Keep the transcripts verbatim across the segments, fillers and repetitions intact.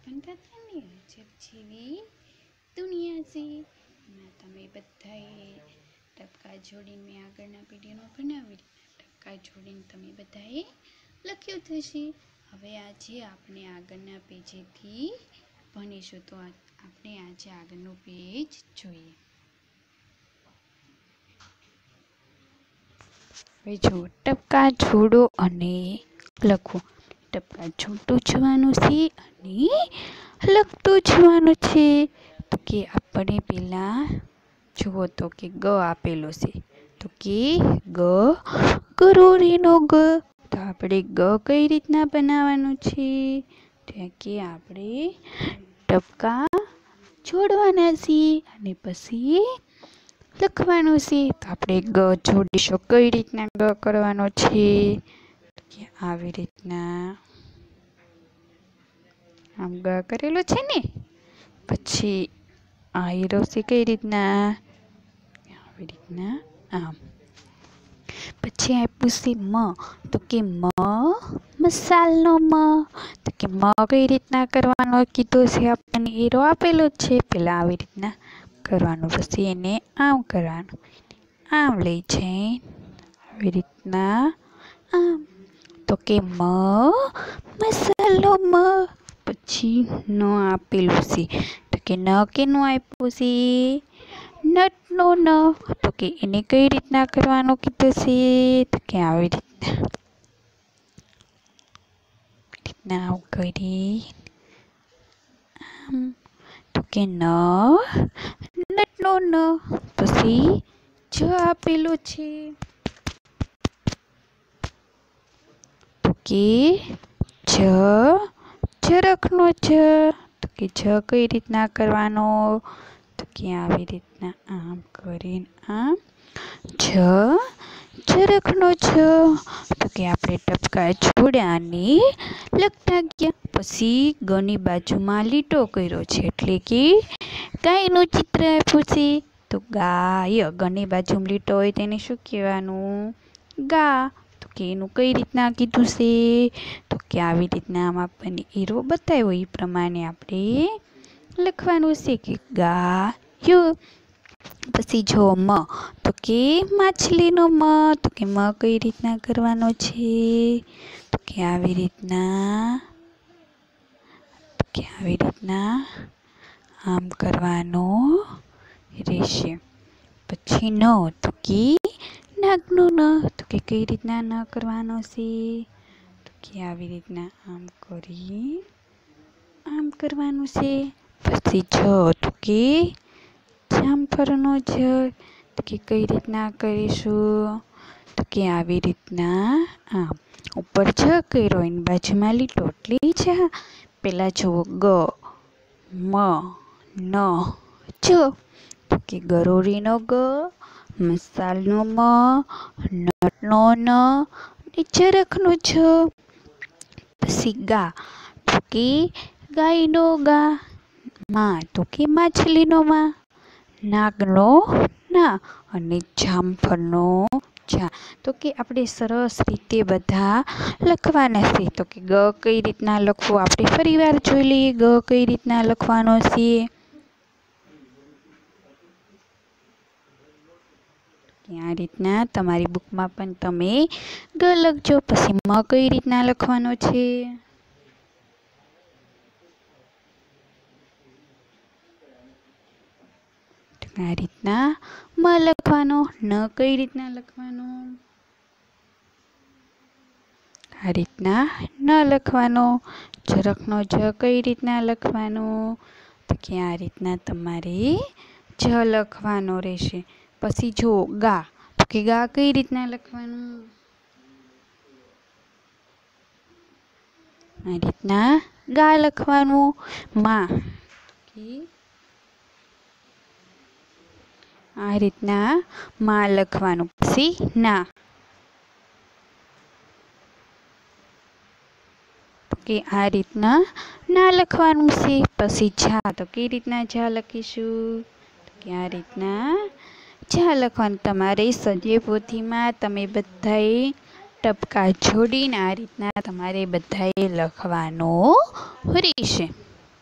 बनता था ने अजब जेवी दुनिया से में तमे बधाए टपका जोड़ीने मैं આગળના પીડીએફમાં બનાવી ટપકા જોડીને તમે બધાએ લખ્યું થશે। હવે આજે આપણે આગળના પેજેથી ભણીશું, તો આપણે આજે આગળનું પેજ જોઈએ। હવે જો ટપકા જોડો અને લખો। ટપકા જોડતું જવાનું છે અને લખતું જવાનું છે। તો કે આપણે પહેલા જુઓ તો કે ગ આપેલો છે, તો કે ગ ગરોળીનો ગ। તો આપણે ગ કઈ રીતના બનાવવાનું છે, તો કે આપણે ટપકા જોડવાના છે અને પછી લખવાનું છે। તો આપણે ગ જોડીશું, કઈ રીતના ગ કરવાનો છે, તો કે આવી રીતના આમ ગ કરેલો છે ને, પછી આ હીરો છે કઈ રીતના આવી રીતના આમ, પછી આપ્યું છે મ, તો કે મ મસાલનો મ। તો કે મ કઈ રીતના કરવાનો કીધો છે આપણને, હીરો આપેલો છે, પેલા આવી રીતના કરવાનું, પછી એને આમ કરવાનું, આમ લઈ જઈને આવી રીતના આમ, તો કે મ મસાલો મ। પછી ન આપેલું છે, તો કે ન કેનું આપ્યું છે, નટનો ન। તો કે એને કઈ રીતના કરવાનું કીધું છે, તો કે આવી રીતના રીતના આવું કરી આમ, તો કે ન નટનો ન। પછી જ આપેલું છે, તો કે જ ઝરખનો જ। તો કે જ કઈ રીતના કરવાનો, તો કે આવી રીતના આમ કરીને આમ જ ઝરખનો જ। તો કે આપણે ટપકા જોડ્યા અને લખતા ગયા। પછી ગની બાજુમાં લીટો કર્યો છે, એટલે કે ગાયનું ચિત્ર આપ્યું છે, તો ગાય ગની બાજુમાં લીટો હોય તેને શું કહેવાનું, ગા। તો કે એનું કઈ રીતના કીધું છે, તો કે આવી રીતના આમ આપણને હીરો બતાવ્યો એ પ્રમાણે આપણે લખવાનું છે કે ગાયું। પછી જો મ, તો કે માછલીનો મ। તો કે મ કઈ રીતના કરવાનો છે, તો કે આવી રીતના તો કે આવી રીતના આમ કરવાનો રહેશે। પછી ન, તો કે નાગનો ન। તો કે કઈ રીતના ન કરવાનો છે, તો કે આવી રીતના આમ કરી આમ કરવાનું છે। પછી જ, તો કે જામફળનો જ। તો કે કઈ રીતના કરીશું, તો કે આવી રીતના આમ, ઉપર જ કર્યો એની બાજુમાં લીટો એટલે જ। પેલા જુઓ ગ મ ન જ, તો કે ગરોળીનો ગ, મસાલનો મ, નટનો ન, ઝરખનો જ। પછી ગા, તો કે ગાયનો ગા, મા, તો કે માછલીનો મા, નાગનો ના, અને જામફળનો જા। તો કે આપણે સરસ રીતે બધા લખવાના છે। તો કે ગ કઈ રીતના લખવું આપણે ફરીવાર જોઈ લઈએ, ગ કઈ રીતના લખવાનો છે, આ રીતના તમારી બુકમાં પણ તમે ગ લખજો। પછી મ કઈ રીતના લખવાનો છે, આ રીતના મ લખવાનો। ન કઈ રીતના લખવાનો, આ રીતના ન લખવાનો। ઝરખનો જ કઈ રીતના લખવાનો, તો કે આ રીતના તમારે જ લખવાનો રહેશે। પછી જો ગા, તો કે ગા કઈ રીતના લખવાનું, આ રીતના ગા લખવાનું। મા, આ રીતના મા લખવાનું। પછી ના, તો કે આ રીતના ના લખવાનું છે। પછી જા, તો કઈ રીતના જા લખીશું, તો કે આ રીતના જા લખવાનું। તમારે સ્વાધ્યાય પોથીમાં તમે બધાએ ટપકા જોડીને આ રીતના તમારે બધાએ લખવાનું રહેશે।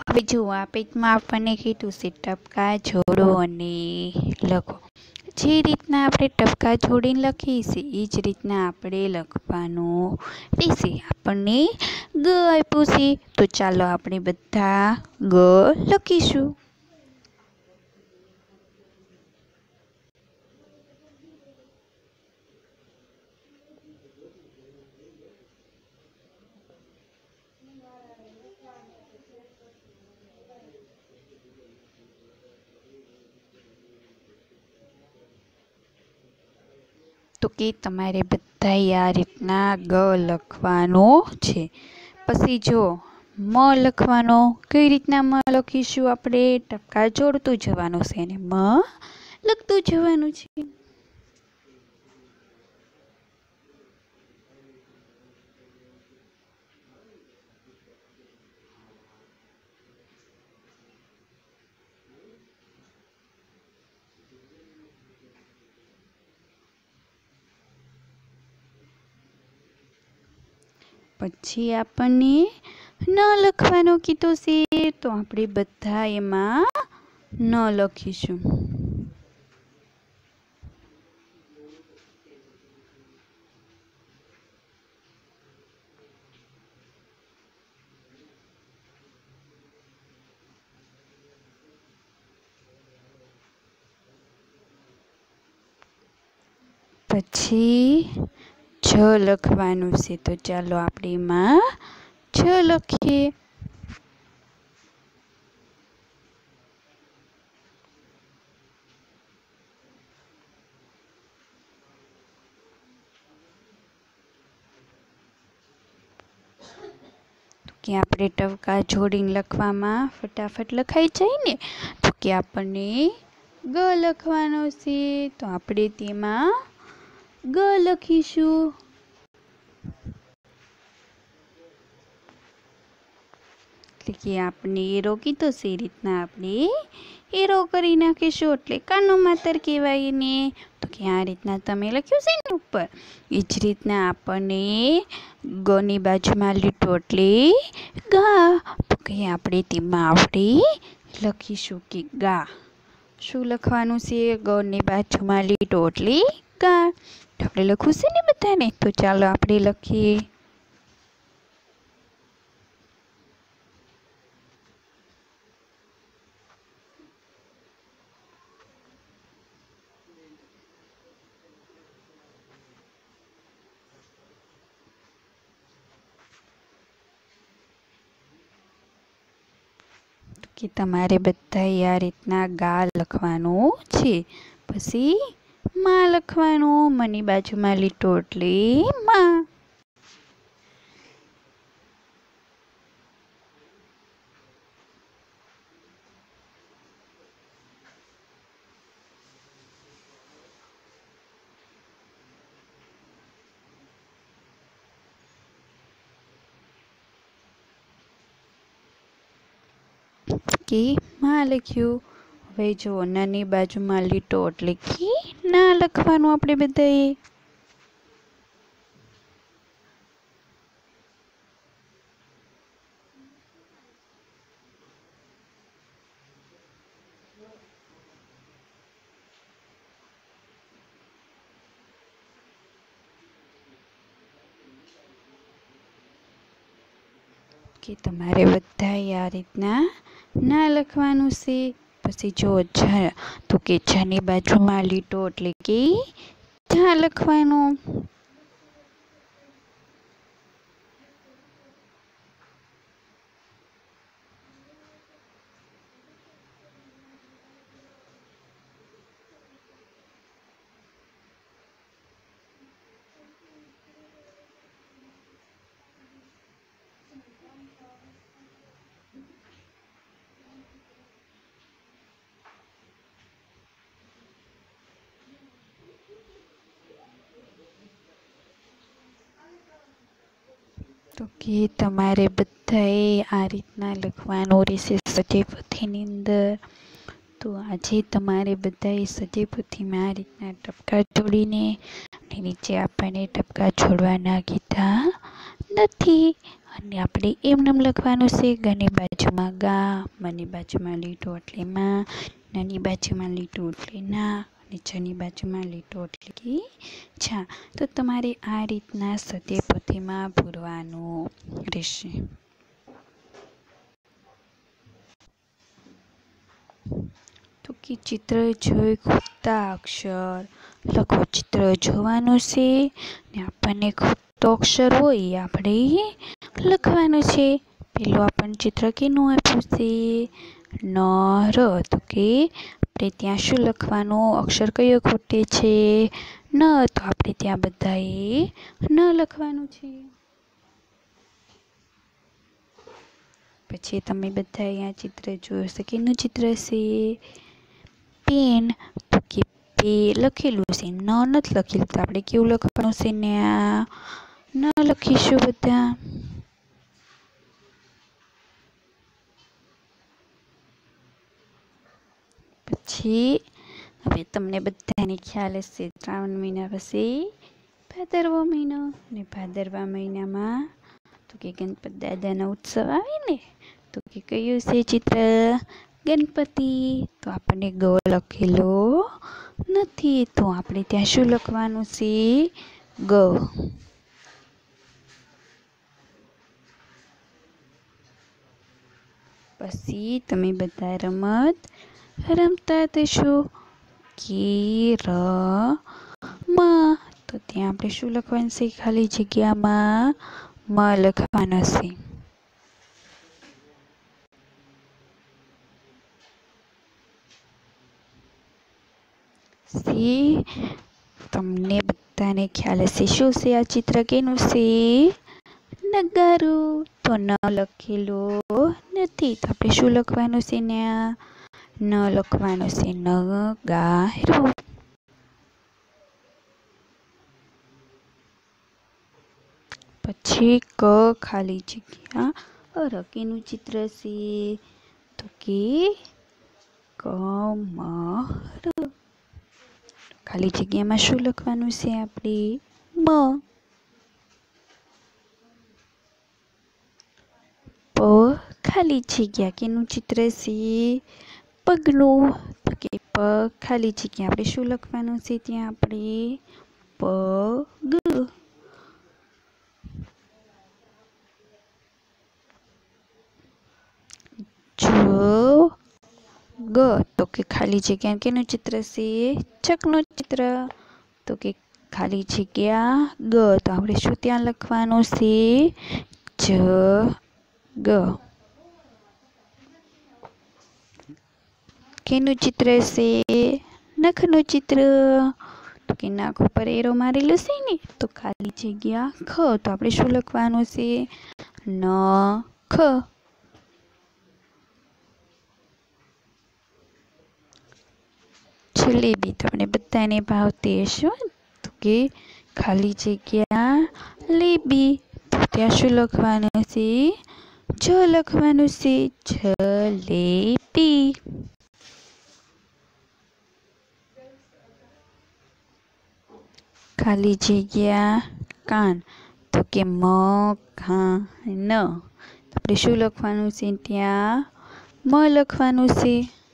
હવે જુઓ, આ પેજમાં આપણને કીધું છે ટપકા જોડો અને લખો. જે રીતના આપણે ટપકા જોડીને લખીએ છીએ એ જ રીતના આપણે લખવાનું રહેશે. આપણને ગ આપ્યું છે તો ચાલો આપણે બધા ગ લખીશું. તો કે તમારે બધાએ આ રીતના ગ લખવાનો છે. પછી જો મ લખવાનો. કઈ રીતના મ લખીશું? આપણે ટપકા જોડતું જવાનું છે અને મ લખતું જવાનું છે. પછી આપણને ન લખવાનું કીધું છે તો આપણે બધા એમાં ન લખીશું. પછી છ લખવાનું છે તો ચાલો આપણે એમાં છ લખીએ. કે આપણે ટપકા જોડીને લખવામાં ફટાફટ લખાઈ જાય ને, તો કે આપણને ગ લખવાનો છે તો આપણે તેમાં ગ લખીશું. એટલે કે આપણે એરો કીધો છે એ રીતના આપણે એરો કરી નાખીશું, એટલે કાનો માતર કહેવાય ને. તો કે આ રીતના તમે લખ્યું છે ને ઉપર, એ જ રીતના આપણને ગની બાજુમાં લીટો એટલે ગા. તો કે આપણે તેમાં આપણે લખીશું કે ગા. શું લખવાનું છે? ગની બાજુમાં લીટો એટલે ગા. આપણે લખવું છે ને બધાને, તો ચાલો આપણે લખીએ. કે તમારે બધાએ આ રીતના ગા લખવાનું છે. પછી માં લખવાનું. મની બાજુમાં લીટો એટલે માં. કે માં લખ્યું. હવે જો નાની બાજુમાં લીટો એટલે કે ના લખવાનું આપણે બધાએ. કે તમારે બધાએ આ રીતના ના લખવાનું છે. પછી જો ઝ, તો કે ઝની બાજુમાં લીટો એટલે કે ઝા લખવાનું. તો કે તમારે બધાએ આ રીતના લખવાનું રહેશે સજ્જયપોથીની અંદર. તો આજે તમારે બધાએ સજ્જયપોથીમાં આ રીતના ટપકા જોડીને અને નીચે આપણને ટપકા જોડવાના કીધા નથી. અને આપણે એમનેમ લખવાનું છે. ગની બાજુમાં ગા, મની બાજુમાં લીટો એટલે માં, નાની બાજુમાં લીટો એટલે ના, અને જની બાજુમાં લીટો એટલે કે છા. તો તમારે આ રીતના સતે પોથીમાં પૂરવાનું રહેશે. તો કે ચિત્ર જોઈ ખૂટતા અક્ષર લખો. ચિત્ર જોવાનું છે ને આપણને ખૂટતો અક્ષર હોય એ આપણે લખવાનું છે. પેલું આપણને ચિત્ર કેનું આપ્યું છે? ન ર. તો કે આપણે ત્યાં શું લખવાનું? અક્ષર કયો ખૂટે છે? ન. તો આપણે ત્યાં બધાએ ન લખવાનું છે. પછી તમે બધા અહીંયા ચિત્ર જોશો. કેનું ચિત્ર છે? પેન. તો કે પે લખેલું છે, ન નથી લખેલું. તો આપણે કેવું લખવાનું છે ને? આ ન લખીશું બધા. પછી હવે તમને બધાને ખ્યાલ હશે શ્રાવણ મહિના પછી ભાદરવો મહિનો. અને ભાદરવા મહિનામાં તો કે ગણપત દાદાનો ઉત્સવ આવે ને. તો કે કયું છે ચિત્ર? ગણપતિ. તો આપણને ગ લખેલો નથી. તો આપણે ત્યાં શું લખવાનું છે? ગ. પછી તમે બધા રમત રમતા થશો. કે ર મ. તો ત્યાં આપણે શું લખવાનું છે? ખાલી જગ્યામાં મ લખવાનું છે. સી તમને બધાને ખ્યાલ હશે શું છે આ ચિત્ર? કેનું છે? નગારું. તો ન લખેલો નથી. તો આપણે શું લખવાનું છે ને? ન લખવાનું છે. નગારું. પછી ક ખાલી જગ્યા અર. કેનું ચિત્ર છે? તો કે કમર. ખાલી જગ્યામાં શું લખવાનું છે આપણે? મ. પ ખાલી જગ્યા. કેનું ચિત્ર છે? પગનું. તો કે પ ખાલી જગ્યા. આપણે શું લખવાનું છે ત્યાં? આપણે પગ. જ ગ. તો કે ખાલી જગ્યા. કેનું ચિત્ર છે? ચકનું ચિત્ર. તો કે ખાલી જગ્યા ગ. તો આપણે શું ત્યાં લખવાનું છે? જ ગ. કેનું ચિત્ર છે? નખનું ચિત્ર. તો કે નાક ઉપર એરો મારેલો છે ને. તો ખાલી જગ્યા ખ. તો આપણે શું લખવાનું છે? ન ખ. જલેબી તમને બધાને ભાવતી હશે. તો કે ખાલી જગ્યા લેબી. તો ત્યાં શું લખવાનું છે? જ લખવાનું છે. જલેબી. ખાલી જગ્યા કાન. તો કે મ ઘા ન. આપણે શું લખવાનું છે ત્યાં? મ લખવાનું છે.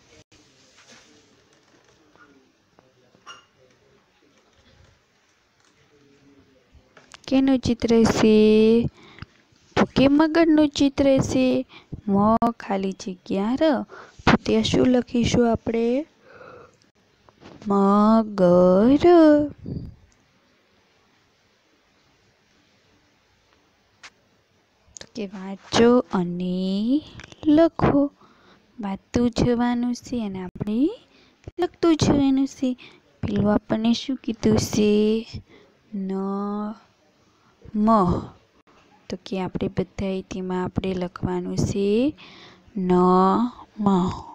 કેનું ચિત્ર છે? તો કે મગરનું ચિત્ર છે. મ ખાલી જગ્યા ર. તો ત્યાં શું લખીશું આપણે? મગર. તો કે વાંચો અને લખો. વાંચતું જવાનું છે અને આપણે લખતું જવાનું છે. પેલું આપણને શું કીધું છે? ન મ. તો કે આપણે બધા તેમાં આપણે લખવાનું છે ન મ.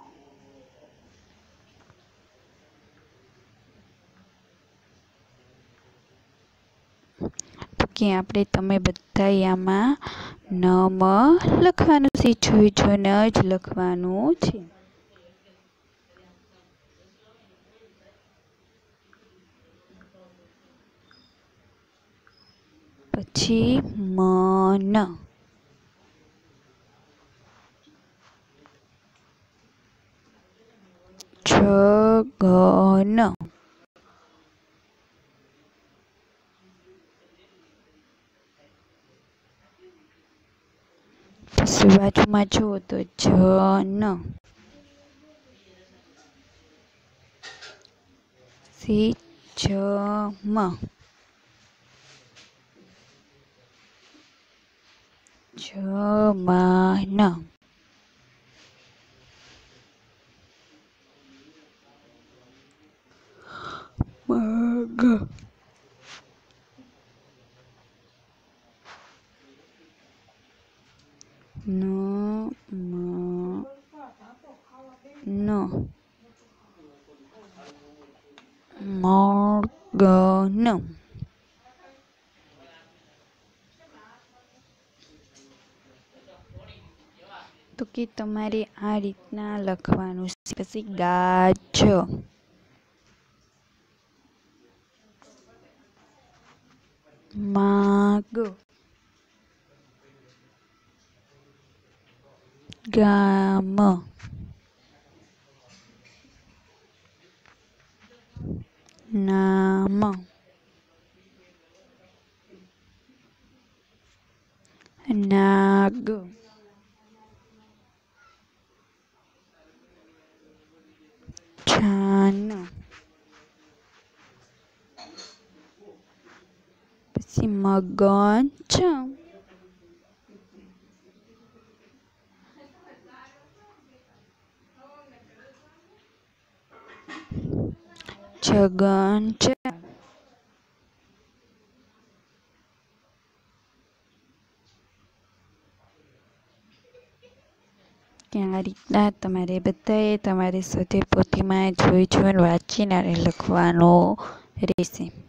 તો કે આપણે તમે બધા આમાં ન મ લખવાનું છે. જોઈ જોઈને જ લખવાનું છે. પછી મન. છગન. પછી બાજુમાં જુઓ તો જન. સી જમ. જમાન. મગ. ન મ ન મગન. તો કે તમારે આ રીતના લખવાનું છે. પછી ગાજ. માગ. ગામ. નામ. નાગ. છાન. પછી મગજ. છગન. કે આ રીતના તમારે બધાએ તમારી સ્વાધ્યાય પોથીમાં જોઈ જોઈને વાંચીને લખવાનું રહેશે.